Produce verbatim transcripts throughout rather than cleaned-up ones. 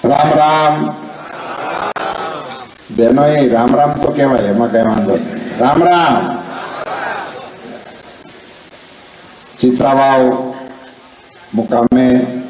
राम राम बहनों ये राम राम तो कहवाय एमां कई वांधो राम राम चित्रावाव मुकामे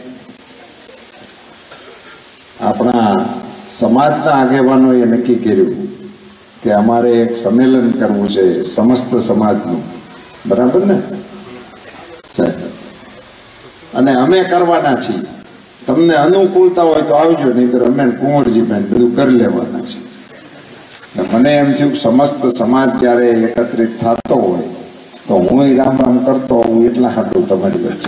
अपना समाजना आगेवानोए नक्की कर्युं के अमारे एक सम्मेलन करवुं छे समस्त समाजनुं बराबर ने साहेब अने अमे करवाना छीए तमने अनुकूलता होय तो आवजो नहींतर अमे कुंवरजीबेन बधुं करी लेवाना छे मने एम थयुं समस्त समाज ज्यारे एकत्रित थतो होय तो हुं राम राम करतो होऊं એટલા હાટુ તમારી વચ્ચે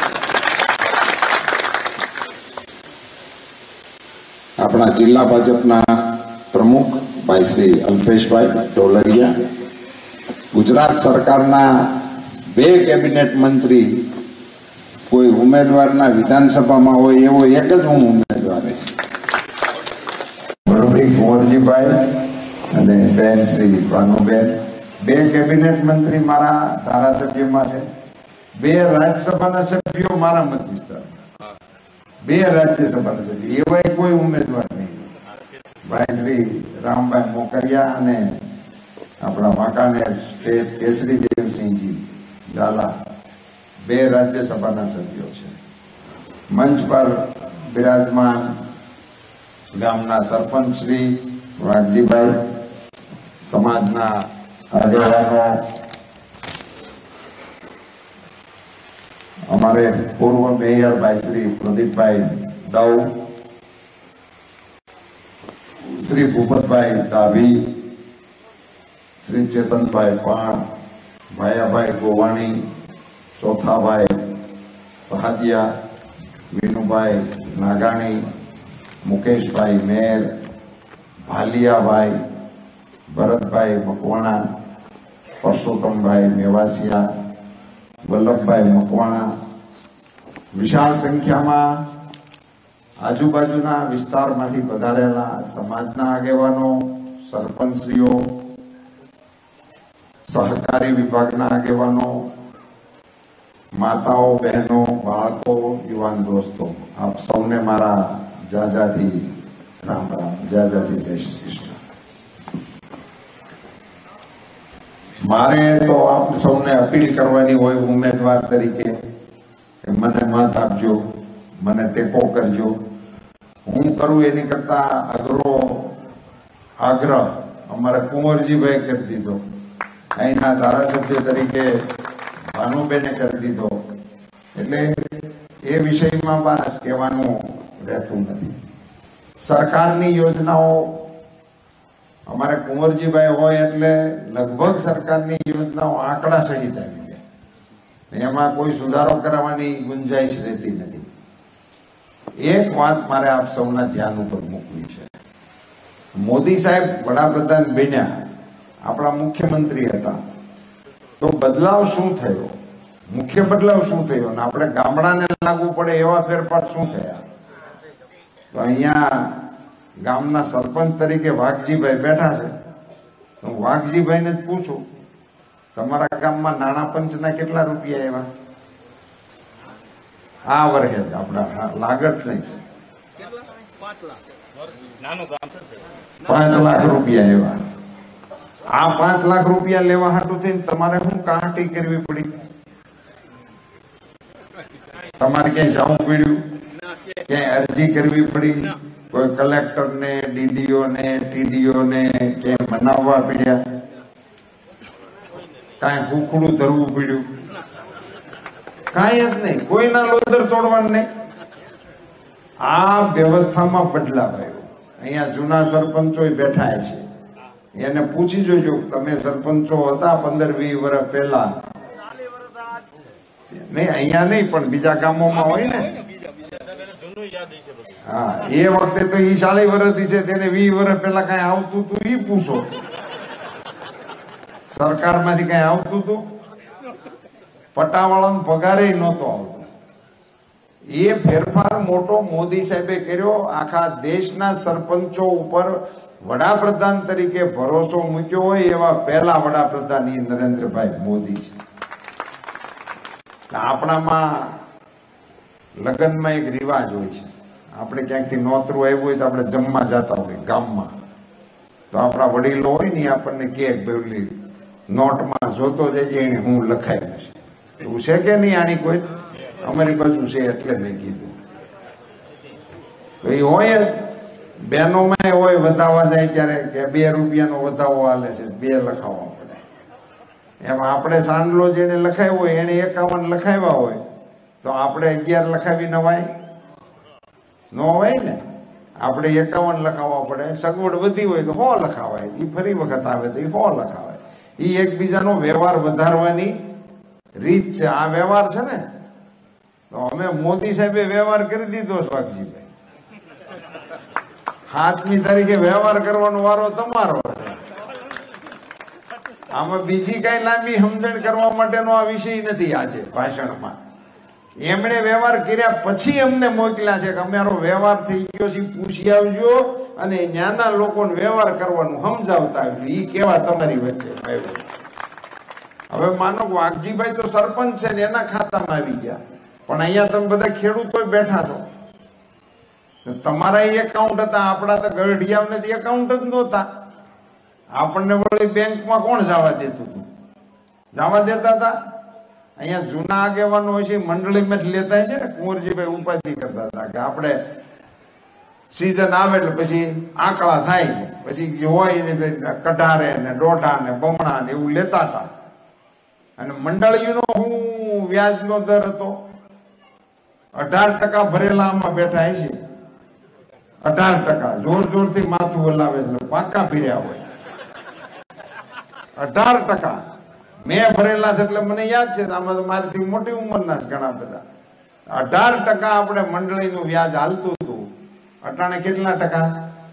अपना जिला भाजपा प्रमुख भाई श्री अल्पेश भाई टोलरिया गुजरात सरकार बे केबिनेट मंत्री कोई उम्मीदवार विधानसभा में हो एवो एक ज हूँ उम्मीदवार कुंवरजी भाई अने बेन श्री भानुबेन बे केबिनेट मंत्री मारा धारासभ्य में छे बे राज्यसभा सभ्यो मारा मत विस्तार बे राज्यसभा सभ्य एवा कोई उम्मीदवार नहीं भाई श्री रामभाई मोकरिया अने अपना वांकानेर स्टेट केसरी देवसिंह जी झाला बे राज्यसभा सभ्यो छे मंच पर विराजमान गामना सरपंच श्री वाघजीभाई समाजना आगेवानो हमारे पूर्व मेयर भाई श्री प्रदीप भाई दाऊ श्री भूपत भाई डाभी श्री चेतन भाई पाण भाया भाई गोवाणी चौथा भाई सहादिया वीनू भाई नागाणी मुकेश भाई मेर भालिया भाई भरत भाई मकवाणा परसोत्तम भाई मेवासिया वल्लभ भाई मकवाणा विशाल संख्या में आजूबाजूना विस्तार मांथी पधारेला समाजना आगेवानो सरपंचश्रीओ सहकारी विभागना आगेवानो माताओं बहनों बाळको युवान दोस्तों आप सौने मारा जाजाथी राम राम जाजाथी जय श्री कृष्ण मारे तो आप सौने अपील करवानी होय उम्मीदवार तरीके मने मत आपजो मने टेको करजो हूँ करूँ एनी करता अगरो आग्रह अमरा कुंवरजी भाई कर दीधो अहींना धारासभ्य तरीके भानुबेने कर दीधो एटले ए विषयमां बास कहेवानुं रहेतुं नथी सरकारनी योजनाओं अमारे कुंवरजी भाई होय एटले लगभग सरकारनी योजनाओं आंकड़ा सहित आवी जाय एमां कोई सुधारो करवानी गुंजाइश रहती नथी एक बात मारे आप सौना ध्यान पर मूकवी छे मोदी साहेब वडाप्रधान बन्या आपड़ा मुख्यमंत्री हता तो बदलाव शुं थयो मुख्य बदलाव शुं थयो ने आपणे गामडाने लागू पड़े एवा फेरफार शुं थया तो अहींया गामना सरपंच तरीके वाघजीभाई बैठा है तो वाघजीभाई ने पूछो तमारा गाममां नाणां पंचना केटला रुपया आव्या आ वर्षे आपड़ा लागत नहीं पांच लाख रुपया आव्या आ पांच लाख रुपया लेवा हाटू थईने तमारे हुं कांटी करवी पड़ी तमारे क्यां जावुं पड्युं क्यां अरजी करवी पड़ी कोई कलेक्टर ने डीडीओ ने टीडीओ ने के मनाववा पड्या काई भूखड़ू धरवू पड्यु काई ज नहीं कोईना लोदर तोड़वानुं नहीं आ व्यवस्था में बदलाव आव्यो अहींया जूना सरपंचो बैठा छे एने पूछी जोजो तमे सरपंचो हता पंदर वीस वर्ष पहेला नहीं अहींया नहीं पण बीजा गामोमां होय ने हाँ ये वक्ते तो ई चालीस वर्ष थी से तेने वीस वर्ष पहला कहीं आवतुं तू ई पूछो सरकार मांथी कहीं आवतुं तू पट्टावाळानो पगारे नहोतो आवतो ये फेरफार मोटो मोदी साहेबे कर्यो आखा देशना सरपंचो उपर वडाप्रधान तरीके भरोसो मूक्यो होय एवा पहेला वडाप्रधान ई नरेन्द्रभाई मोदी छे आपणामां लग्न में एक रिवाज होय छे આપણે ક્યાંકથી નોતરું આવ્યું હોય તો આપણે જમવા જતા હોય ગામમાં, તો આપણા વડીલો હોય ને આપણને કે પેલી નોટમાં જોતો જજે એને હું લખાયું છે, એવું છે કે નહીં? આની કોઈ અમારી બાજુ છે એટલે મેં કીધું. તો એ હોય જ, બહેનોમાં હોય વધાવવા જાય ત્યારે કે બે રૂપિયાનો વધાવો હાલે છે, બે લખાવવા પડે. એમ આપણે સાંડલો જેને લખાવ્યો હોય એને એકાવન લખાવ્યા હોય તો આપણે અગિયાર લખાવી નવાય ન હોય ને? આપણે એકાવન લખાવવા પડે. સગવડ વધી હોય તો હો લખાવાય, એ ફરી વખત આવે તો એ હો લખાવાય. એ એકબીજાનો વ્યવહાર વધારવાની રીત છે. આ વ્યવહાર છે ને, તો અમે મોદી સાહેબે વ્યવહાર કરી દીધો છે વાઘજીભાઈ. સાતમી તારીખે વ્યવહાર કરવાનો વારો તમારો છે. આમાં બીજી કઈ લાંબી સમજણ કરવા માટેનો આ વિષય નથી. આજે ભાષણમાં એમણે વ્યવહાર કર્યા પછી અમને મોકલ્યા છે કે અમારો વ્યવહાર થઈ ગયો છે, પૂછી આવજો અને ત્યાંના લોકોને વ્યવહાર કરવાનું સમજાવતા આવજો. એ કેવા તમારી વચ્ચે આવ્યું. હવે માનો વાઘજીભાઈ તો સરપંચ છે ને એના ખાતામાં આવી ગયા, પણ અહીંયા તમે બધા ખેડૂતો બેઠા છો, તમારા એકાઉન્ટ હતા, આપણા તો ગઢિયાને એકાઉન્ટ જ નહોતા. આપણને વળી બેંકમાં કોણ જવા દેતું હતું? જવા દેતા હતા? અહીંયા જૂના આગેવાનો હોય છે મંડળીમાં જ લેતા છે ને. કુંવરજીભાઈ ઉપાધિ કરતા હતા કે આપણે સીઝન આવે એટલે પછી આંકડા થાય ને પછી હોય ને કઢારે ને દોઢા ને બમણા ને એવું લેતા હતા. અને મંડળીનો હું વ્યાજનો દર હતો અઢાર ટકા ભરેલા આમાં બેઠા છે. અઢાર ટકા જોર જોરથી માથું હલાવે છે, પાકા ફર્યા હોય. અઢાર ટકા મેં ભરેલા છે એટલે મને યાદ છે. આમાં તો મારીથી મોટી ઉંમરના જ ઘણા બધા. અઢાર ટકા આપણે મંડળીનું વ્યાજ હાલતું હતું. અટાણે કેટલા ટકા?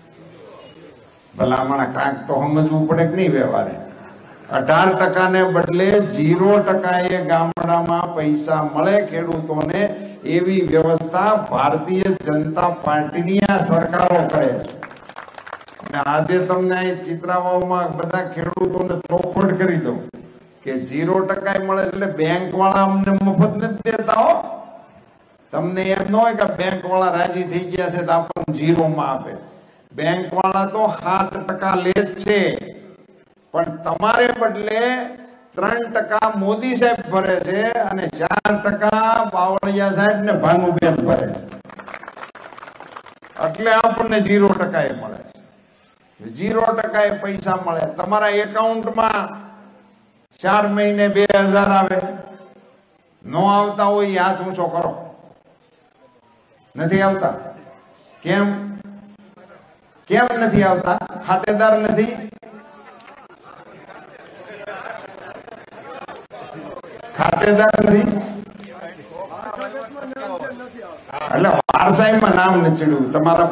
ભલામણા કાંઈક તો સમજવું પડે કે નહીં વ્યવહારે. અઢાર ટકાને બદલે ઝીરો ટકાએ ગામડામાં પૈસા મળે ખેડૂતોને એવી વ્યવસ્થા ભારતીય જનતા પાર્ટીની આ સરકારો કરે છે. અને આજે તમને ચિત્રાવામાં બધા ખેડૂતોને ચોખવટ કરી દઉં કે ઝીરો ટકા મળે એટલે બેંક વાળા અમને મફત નથી દેતા હો. તમને એમ ન હોય કે બેંક વાળા રાજી થઈ ગયા છે તો આપણને ઝીરો માં આપે. બેંક વાળા તો સાત ટકા લે જ છે, પણ તમારે બદલે ત્રણ ટકા મોદી સાહેબ ભરે છે અને ચાર ટકા બાવળિયા સાહેબ ને ભાનુબેન ભરે છે. એટલે આપણને ઝીરો ટકા એ મળે છે. ઝીરો ટકા એ પૈસા મળે. તમારા એકાઉન્ટમાં ચાર મહિને બે હજાર આવે. નો આવતા હોય હાથ ઊંચો કરો. નથી આવતા? કેમ કેમ નથી આવતા? ખાતેદાર નથી? ખાતેદાર નથી એટલે વારસાઈમાં નામ નથી ચડ્યું તમારા.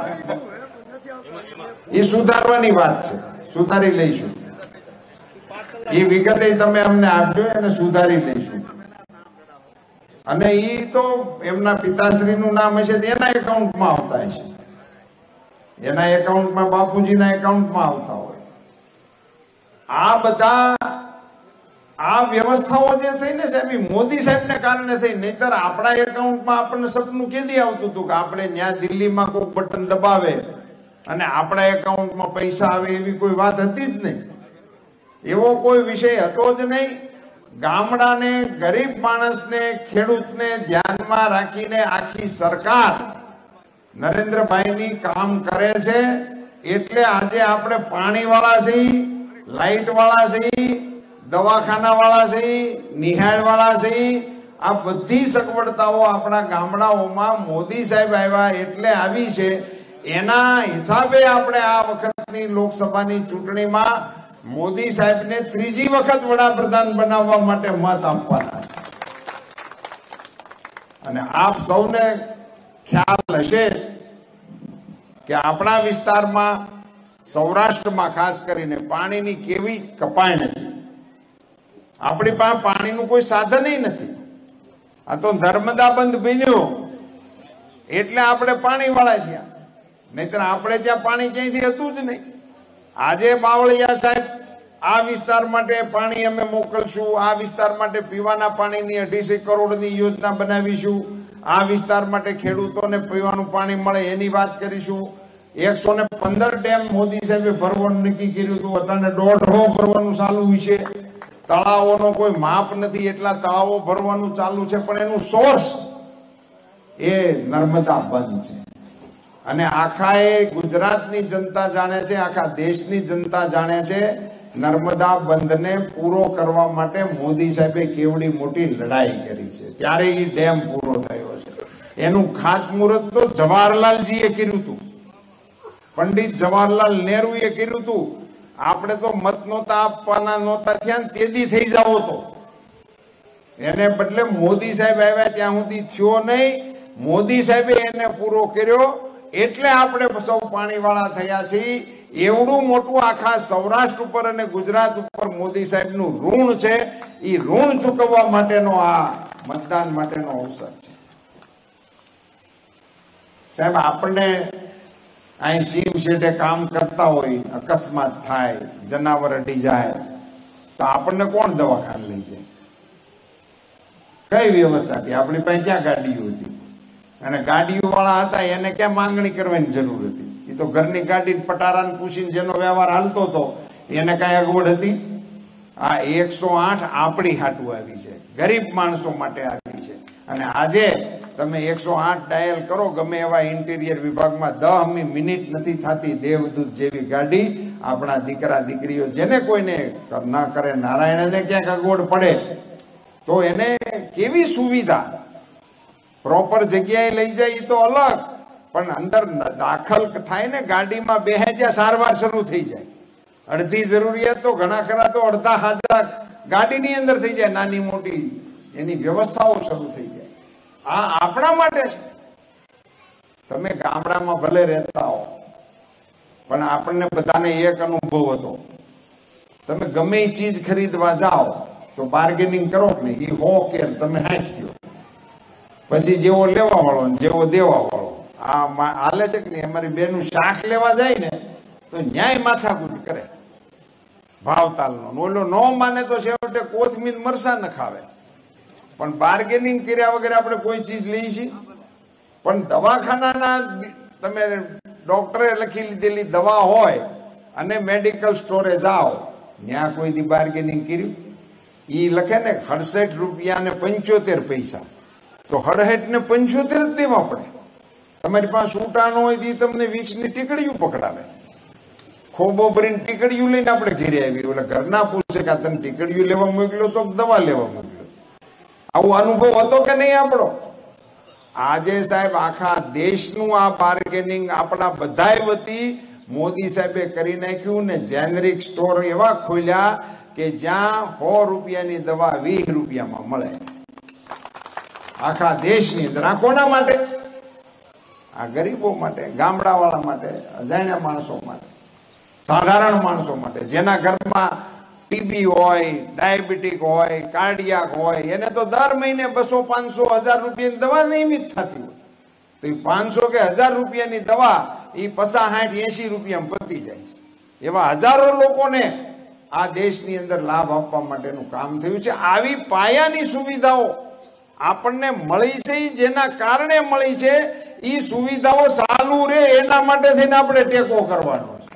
એ સુધારવાની વાત છે, સુધારી લઈશું. એ વિગતે તમે અમને આપજો અને સુધારી લઈશું. અને એ તો એમના પિતાશ્રીનું નામ હશે તો એના એકાઉન્ટમાં આવતા હશે, એના એકાઉન્ટમાં બાપુજીના એકાઉન્ટમાં આવતા હોય. આ બધા આ વ્યવસ્થાઓ જે થઈ ને સાહેબ મોદી સાહેબને કારણે થઈ. નહીતર આપણા એકાઉન્ટમાં આપણને સપનું કેદી આવતું હતું કે આપણે ત્યાં દિલ્હીમાં કોઈ બટન દબાવે અને આપણા એકાઉન્ટમાં પૈસા આવે એવી કોઈ વાત હતી જ નહીં. એવો કોઈ વિષય હતો જ નહીં. ગામડાને, ગરીબ માણસને, ખેડૂતને ધ્યાનમાં રાખીને આખી સરકાર નરેન્દ્રભાઈની કામ કરે છે. એટલે આજે આપણે પાણી વાળા છીએ, લાઈટ વાળા છીએ, દવાખાના વાળા છીએ, નિહાળ વાળા છીએ. આ બધી સગવડતાઓ આપણા ગામડાઓમાં મોદી સાહેબ આવ્યા એટલે આવી છે. એના હિસાબે આપણે આ વખતની લોકસભાની ચૂંટણીમાં મોદી સાહેબને ત્રીજી વખત વડાપ્રધાન બનાવવા માટે મત આપવાના છે. અને આપ સૌને ખ્યાલ હશે કે આપણા વિસ્તારમાં, સૌરાષ્ટ્રમાં ખાસ કરીને પાણીની કેવી કપાણ હતી. આપણી પાસે પાણીનું કોઈ સાધન નથી. આ તો નર્મદા બંધ બન્યો એટલે આપણે પાણી વાળા થયા. નહીતર આપણે ત્યાં પાણી ક્યાંયથી હતું જ નહીં. આજે બાવળિયા સાહેબ આ વિસ્તાર માટે પાણી અમે મોકલશું, આ વિસ્તાર માટે પીવાના પાણીની અઢીસો કરોડની યોજના બનાવીશું, આ વિસ્તાર માટે ખેડૂતોને પીવાનું પાણી મળે એની વાત કરીશું. એકસો ને પંદર ડેમ મોદી સાહેબે ભરવાનું નક્કી કર્યું હતું, અત્યારે દોઢસો ભરવાનું ચાલુ છે. તળાવોનો કોઈ માપ નથી, એટલા તળાવો ભરવાનું ચાલુ છે, પણ એનું સોર્સ એ નર્મદા બંધ છે. અને આખા એ ગુજરાતની જનતા જાણે છે, આખા દેશની જનતા જાણે છે નર્મદા બંધને પૂરો કરવા માટે મોદી સાહેબે કેવડી મોટી લડાઈ કરી છે. ત્યારે એ ડેમ પૂરો થયો છે. એનું ખાતમુહૂર્ત તો જવાહરલાલજીએ કર્યું હતું, પંડિત જવાહરલાલ નહેરુએ કર્યું હતું. આપણે તો મત નહોતા આપવાના, નહોતા થયા ને તેદી થઈ જાવ તો. એને બદલે મોદી સાહેબ આવ્યા ત્યાં સુધી થયો નહીં. મોદી સાહેબે એને પૂરો કર્યો એટલે આપણે સૌ પાણીવાળા થયા છીએ. એવડું મોટું આખા સૌરાષ્ટ્ર ઉપર અને ગુજરાત ઉપર મોદી સાહેબનું ઋણ છે. એ ઋણ ચૂકવવા માટેનો આ મતદાન માટેનો અવસર છે. સાહેબ, આપણને અહીં સીમ શેઠે કામ કરતા હોય, અકસ્માત થાય, જનાવર અડી જાય તો આપણને કોણ દવાખાને લઈ જાય? કઈ વ્યવસ્થા હતી? આપણી પાસે ક્યાં ગાડીઓ હતી? અને ગાડીઓ વાળા હતા એને ક્યાં માંગણી કરવાની જરૂર હતી? એ તો ઘરની ગાડી પટારાને પૂછીને જેનો વ્યવહાર હાલતો હતો એને કઈ અગવડ હતી? આ એકસો આઠ આપણી હાટું આવી છે, ગરીબ માણસો માટે આવી છે. અને આજે તમે એકસો આઠ ડાયલ કરો ગમે એવા ઇન્ટિરિયર વિભાગમાં, દસ મિનિટ નથી થતી દેવદૂત જેવી ગાડી આપણા દીકરા દીકરીઓ જેને કોઈને ના કરે, નારાયણને ક્યાંક અગવડ પડે તો એને કેવી સુવિધા પ્રોપર જગ્યાએ લઈ જાય તો અલગ, પણ અંદર દાખલ થાય ને ગાડીમાં બેહે ત્યાં સારવાર શરૂ થઈ જાય. અડધી જરૂરિયાત તો ઘણા ખરા તો અડધા હાજરા ગાડીની અંદર થઈ જાય, નાની મોટી એની વ્યવસ્થાઓ શરૂ થઈ જાય. આ આપણા માટે છે. તમે ગામડામાં ભલે રહેતા હો પણ આપણને બધાને એક અનુભવ હતો. તમે ગમે એ ચીજ ખરીદવા જાઓ તો બાર્ગેનિંગ કરો ને, એ હો કે તમે હાથ ગયો, પછી જેવો લેવા વાળો ને જેવો દેવા વાળો આ હાલે છે કે નહીં. અમારી બેનું શાક લેવા જાય ને તો ન્યાય માથાકૂટ કરે ભાવતાલનો, ઓલો ન માને તો છેવટે કોથમીર મરસા ન ખાવે. પણ બાર્ગેનિંગ કર્યા વગર આપણે કોઈ ચીજ લઈ છીએ? પણ દવાખાનાના તમે ડોક્ટરે લખી લીધેલી દવા હોય અને મેડિકલ સ્ટોરે જાઓ, ત્યાં કોઈ દી બાર્ગેનિંગ કર્યું? એ લખે ને અડસઠ રૂપિયા ને પંચોતેર પૈસા, તો હડહેઠ ને પંચોતેર જ દેવા પડે. તમારી પાસે સૂટા ન હોય તો તમને વીસની ટીકડીયું પકડાવે. ખોબો ભરીને ટીકડીયું લઈને આપણે ઘેરે આવી, ઓલા ઘરના પૂછે કે તને ટીકડીયું લેવા મોકલ્યો તો દવા લેવા મોકલ્યો. આવો અનુભવ હતો કે નહીં આપણો? આજે સાહેબ આખા દેશનું આ બાર્ગેનિંગ આપણા બધાય વતી મોદી સાહેબે કરી નાખ્યું ને. જેનરિક સ્ટોર એવા ખોલ્યા કે જ્યાં સો રૂપિયાની દવા વીસ રૂપિયામાં મળે આખા દેશની અંદર. આ કોના માટે? આ ગરીબો માટે, ગામડાવાળા માટે, અજાણ્યા માણસો માટે, સાધારણ માણસો માટે, જેના ઘરમાં ટીબી હોય, ડાયાબિટીક હોય, કાર્ડિયાક હોય, એને તો દર મહિને બસો પાંચસો હજાર રૂપિયાની દવા નિયમિત થતી હોય. તો એ પાંચસો કે હજાર રૂપિયાની દવા એ પચાસ સાઠ એસી રૂપિયામાં પતી જાય છે. એવા હજારો લોકોને આ દેશની અંદર લાભ આપવા માટેનું કામ થયું છે. આવી પાયાની સુવિધાઓ આપણને મળી છે, જેના કારણે મળી છે. એ સુવિધાઓ ચાલુ રહે એના માટે થઈને આપણે ટેકો કરવાનો છે.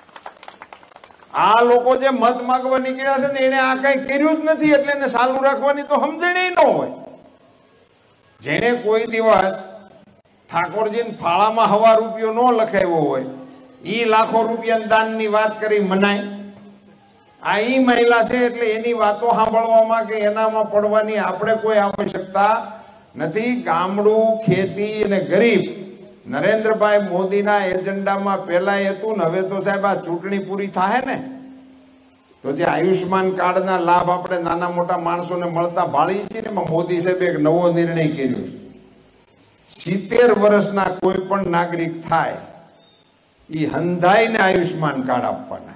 આ લોકો જે મત માંગવા નીકળ્યા છે ને એને આ કઈ કર્યું જ નથી, એટલે એને ચાલુ રાખવાની તો સમજણ ન હોય. જેને કોઈ દિવસ ઠાકોરજીને ફાળામાં હવા રૂપિયો ન લખાવ્યો હોય ઈ લાખો રૂપિયા દાનની વાત કરી મનાય? આ ઈ મહિલા છે એટલે એની વાતો સાંભળવામાં કે એનામાં પડવાની આપણે કોઈ આવશ્યકતા નથી. ગામડું, ખેતી અને ગરીબ નરેન્દ્રભાઈ મોદીના એજન્ડામાં પહેલાય હતું ને હવે તો સાહેબ આ ચૂંટણી પૂરી થાય ને તો જે આયુષ્માન કાર્ડના લાભ આપણે નાના મોટા માણસોને મળતા ભાળી છે ને, મોદી સાહેબે એક નવો નિર્ણય કર્યો. સિત્તેર વર્ષના કોઈ પણ નાગરિક થાય એ હંધાઈને આયુષ્માન કાર્ડ આપવાના.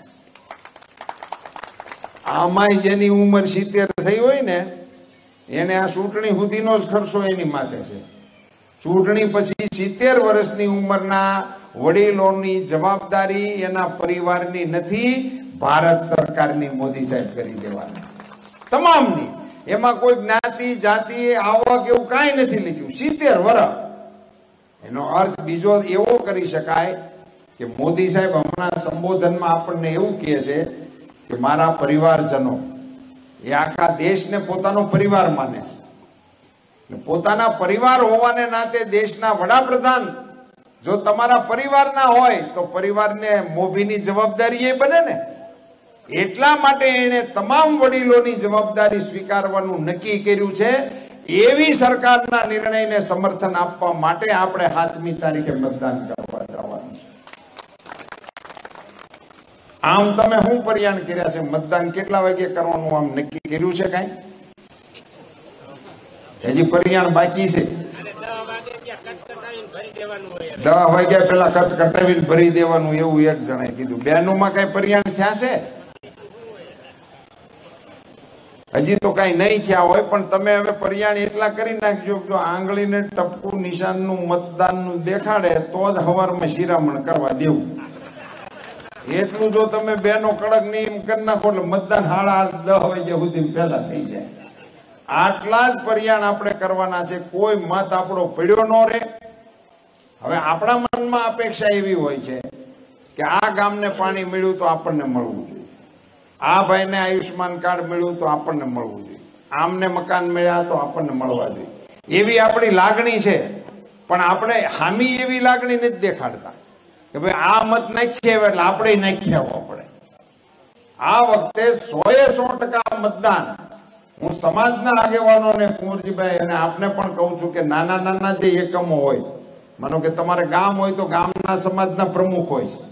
આમાંય જેની ઉંમર સિત્તેર થઈ હોય ને એને આ ચૂંટણી સુધીનો જ ખર્ચો એની માથે છે. ચૂંટણી પછી સિત્તેર વર્ષની ઉંમરના વડીલોની જવાબદારી એના પરિવારની નથી, ભારત સરકારની મોદી સાહેબ કરી દેવાના છે તમામની. એમાં કોઈ જ્ઞાતિ જાતિ આવક એવું કાંઈ નથી લખ્યું. સિત્તેર વર્ષ. એનો અર્થ બીજો એવો કરી શકાય કે મોદી સાહેબ હમણાં સંબોધનમાં આપણને એવું કહે છે કે મારા પરિવારજનો, એ આખા દેશને પોતાનો પરિવાર માને છે. પોતાના પરિવાર હોવાને નાતે દેશના વડાપ્રધાન જો તમારા પરિવારના હોય તો પરિવારને મોભીની જવાબદારી એ બને ને. એટલા માટે એને તમામ વડીલોની જવાબદારી સ્વીકારવાનું નક્કી કર્યું છે. એવી સરકારના નિર્ણયને સમર્થન આપવા માટે આપણે સાતમી તારીખે મતદાન કરવા જવાનું છે. આમ તમે શું પરિયાણ કર્યા છે? મતદાન કેટલા વાગે કરવાનું આમ નક્કી કર્યું છે? કાંઈ હજી પરિયાણ બાકી છે. દસ વાગ્યા પેલા કટ કટાવીને ભરી દેવાનું એવું એક જણાએ કીધું. બેનો માં કઈ પરિયાણ થયા છે? હજી તો કઈ નહીં થયા હોય, પણ તમે હવે પરિયાણ એટલા કરી નાખજો. જો આંગળીને ટપકું નિશાનનું મતદાનનું દેખાડે તો જ હવારમાં શિરામણ કરવા દેવું. એટલું જો તમે બેનો કડક નિયમ કરી નાખો એટલે મતદાન સાડા દસ વાગ્યા સુધી પહેલા થઈ જાય. આટલા જ પરિયાણ આપણે કરવાના છે. કોઈ મત આપણો પડ્યો ન રહે. હવે આપણા મનમાં અપેક્ષા એવી હોય છે કે આ ગામને પાણી મળ્યું તો આપણને મળવું જોઈએ, આ ભાઈને આયુષ્માન કાર્ડ મળ્યું તો આપણને મળવું જોઈએ, આમને મકાન મળ્યા તો આપણને મળવા જોઈએ. એવી આપણી લાગણી છે. પણ આપણે હામી એવી લાગણી નથી દેખાડતા કે ભાઈ આ મત નાખીએ એટલે આપણે નાખી આવવા પડે. આ વખતે સો એ સો ટકા મતદાન હું સમાજના આગેવાનોને, કુંવરજીભાઈ, અને આપને પણ કહું છું કે નાના નાના જે એકમો હોય, માનો કે તમારે ગામ હોય તો ગામના સમાજના પ્રમુખ હોય છે,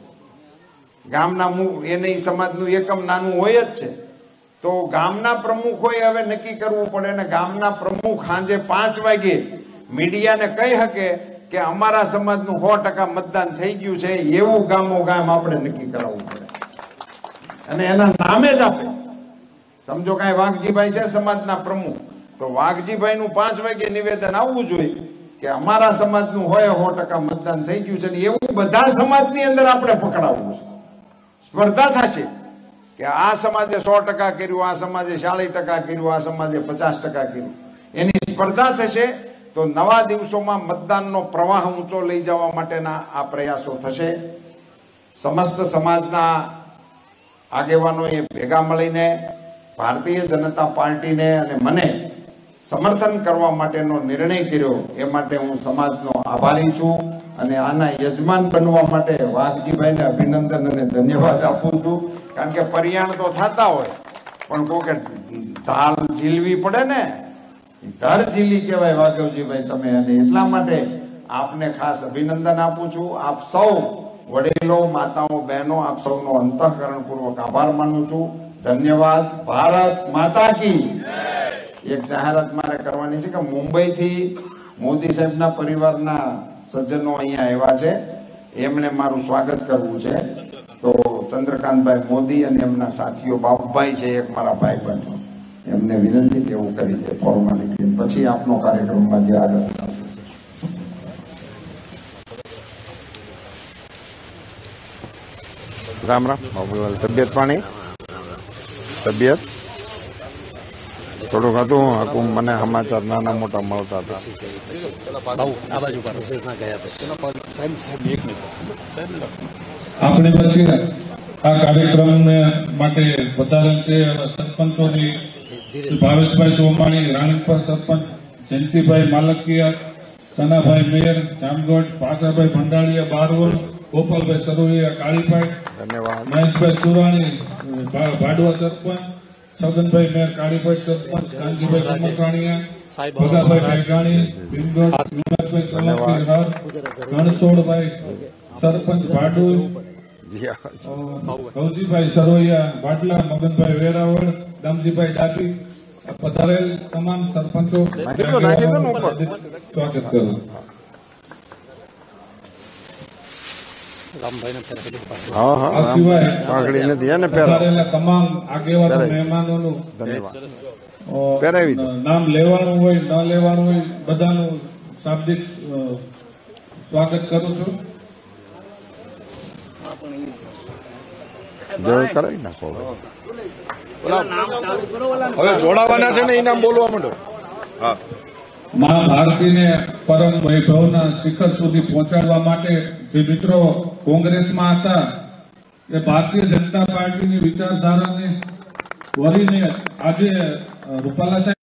ગામના એને સમાજનું એકમ નાનું હોય જ છે, તો ગામના પ્રમુખોએ હવે નક્કી કરવું પડે ને ગામના પ્રમુખ સાંજે પાંચ વાગે મીડિયાને કહી શકે કે અમારા સમાજનું સો ટકા મતદાન થઈ ગયું છે. એવું ગામો ગામ આપણે નક્કી કરાવવું પડે અને એના નામે જ આપે. સમજો કાંઈ વાઘજીભાઈ છે સમાજના પ્રમુખ, તો વાઘજીભાઈ નું પાંચ વાગે નિવેદન આવવું જોઈએ કે અમારા સમાજનું હોય સો ટકા મતદાન થઈ ગયું છે. એવું બધા સમાજની અંદર આપણે પકડાવવું છે. સ્પર્ધા થશે કે આ સમાજે સો ટકા કર્યું, આ સમાજે ચાલીસ ટકા કર્યું, આ સમાજે પચાસ ટકા કર્યું. એની સ્પર્ધા થશે તો નવા દિવસોમાં મતદાનનો પ્રવાહ ઊંચો લઈ જવા માટેના આ પ્રયાસો થશે. સમસ્ત સમાજના આગેવાનોએ ભેગા મળીને ભારતીય જનતા પાર્ટીને અને મને સમર્થન કરવા માટેનો નિર્ણય કર્યો. એ માટે હું સમાજનો આભારી છું અને આના યજમાન બનવા માટે વાઘજીભાઈને અભિનંદન અને ધન્યવાદ આપું છું. કારણ કે પરિયાણ તો થતા હોય પણ કોઈ ધાલ ઝીલવી પડે ને, ધર ઝીલી કહેવાય વાઘવજીભાઈ તમે. અને એટલા માટે આપને ખાસ અભિનંદન આપું છું. આપ સૌ વડીલો, માતાઓ, બહેનો, આપ સૌનો અંતઃકરણપૂર્વક આભાર માનું છું. ધન્યવાદ. ભારત માતા કી. એક જાહેરાત મારે કરવાની છે કે મુંબઈથી મોદી સાહેબના પરિવારના સજ્જનો અહીંયા આવ્યા છે, એમને મારું સ્વાગત કરવું છે. તો ચંદ્રકાંતભાઈ મોદી અને એમના સાથીઓ બાપભાઈ છે, એક મારા ભાઈ બહેનો, એમને વિનંતી કે એવું કરી છે ફોર્માલિટી. પછી આપનો કાર્યક્રમમાં જે આગળ રામ રામ. બાબુલાલ, તબિયત પાણી? તબિયત થોડુંક હતું. હકુમ મને સમાચાર નાના મોટા મળતા હતા. આપણે પછી આ કાર્યક્રમ માટે વધારે છે સરપંચોની ભાવેશભાઈ સોમાણી, રાણીપર સરપંચ જયંતિભાઈ માલકિયા, સનાભાઈ મેયર જામગઢ, પાસાભાઈ ભંડારીયા બારવલ, ગોપાલભાઈ સરોયા કાળીભાઈ, ધન્યવાદ. મહેશભાઈ સુરાણી ભાડવા સરપંચ, છગનભાઈ મેયર કાળીભાઈ સરપંચ, કાનજીભાઈ કમરકાણીયા, ભગાભાઈ મેઘાણી ભીમગઢ, વિનોદભાઈ સોલંકી હર, ગણસોડભાઈ સરપંચ ભાડુ, ગૌજીભાઈ સરોયા ભાટલા, મગનભાઈ વેરાવળ, દામજીભાઈ ડાટી, પધારેલ તમામ સરપંચો સ્વાગત કરું. તમામ આગેવાનો મહેમાનોનું નામ લેવાનું હોય ન લેવાનું હોય બધાનું શાબ્દિક સ્વાગત કરું છું. કરાવી નાખો. હવે જોડાવાના છે ને ઇનામ બોલવા માંડો. હા, મા ભારતીને પરમ વૈભવના શિખર સુધી પહોંચાડવા માટે જે મિત્રો કોંગ્રેસમાં હતા એ ભારતીય જનતા પાર્ટીની વિચારધારાને વળીને આજે રૂપાલા સાહેબ